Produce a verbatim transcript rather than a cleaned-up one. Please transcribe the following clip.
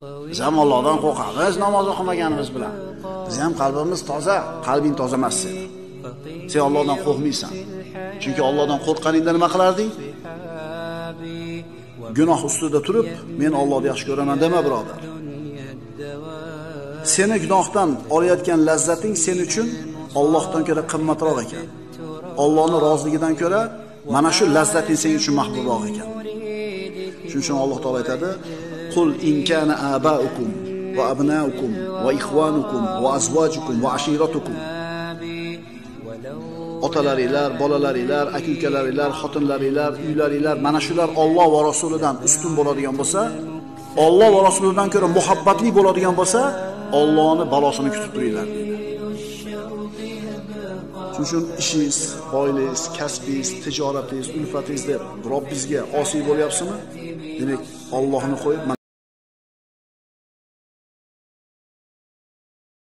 Biz ham Allohdan qo'rqamiz namoz o'qimaganimiz bilan. Biz ham qalbimiz toza, qalbing toza emas sen. Sen Allohdan qo'rqmaysan. Chunki Allohdan qo'rqqaningda nima qilarding? Gunoh ustida turib, men Allohni yaxshi ko'raman dema, birodar. Seni gunohdan olayotgan lazzating sen uchun Allohdan ko'ra qimmatroq ekan. Allohning roziligidan ko'ra mana shu lazzating sen uchun mahbubroq ekan. Shuning uchun Alloh taolo aytadi: "Qul in kana abaukum va abnaukum va ikhwanukum va azwajukum va ashiratukum." Otalaringlar, bolalaringlar, aka-ukalaringlar, xotinlaringlar, uylaringlar mana shular Alloh va Rasulidan ustun bo'ladigan bo'lsa, Alloh va Rasulidan ko'ra muhabbatli bo'ladigan bo'lsa, Allohning balosini kutib turinglar dedi. Shuning uchun ishingiz, oilangiz, kasbingiz, tijoratingiz, ulfatingiz deb Robbingizga osiy bo'lyapsizmi? Demak, Allohni qo'yib